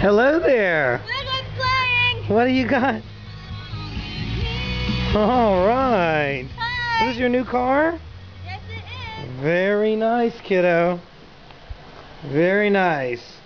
Hello there. Look, I'm flying. What do you got? All right. Hi. This is your new car? Yes, it is. Very nice, kiddo. Very nice.